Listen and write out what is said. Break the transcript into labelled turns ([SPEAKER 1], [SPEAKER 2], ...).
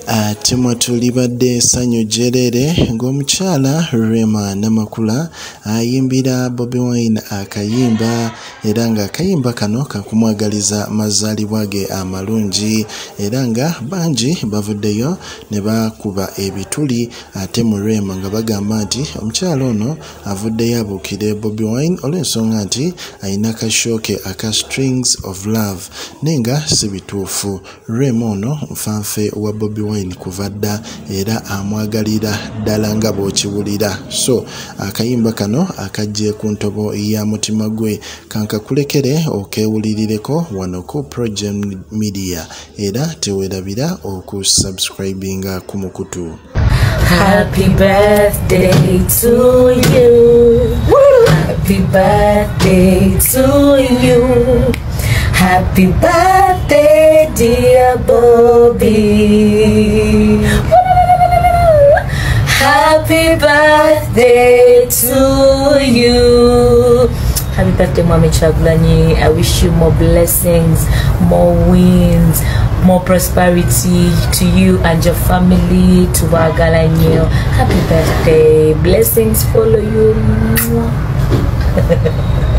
[SPEAKER 1] Timotulibadde sanyu jerere ng'omukyala Rema Namakula ayimbira Bobi Wine akayimba era nga akayimba kano kakumwagaliza mazalibwaage amalungi era nga bangi bavuddeyo ne bakuba ebituli ate mu Rema nga bagamba nti omukyala ono avuddeyo abuukire Bobi Wine olw'ensonga nti ayina kashoke aka Strings of Love nenga si bituufu. Rema ono nfanfe wa Bobi Wine kuva dda era amwagalira ddala nga bw'okiwulira. So akayimba kano akajje ku ntobo ya mutima gwe kankakulekere okewulirireko wano ku PROJOURN Media era tewerabira okusubscribinga ku mukutu.
[SPEAKER 2] Happy birthday to you. Happy birthday to you. Happy birthday, dear Bobi. Happy birthday to you. Happy birthday, Mami Chagulanyi. I wish you more blessings, more wins, more prosperity to you and your family, to Wagalanyo. Happy birthday. Blessings follow you.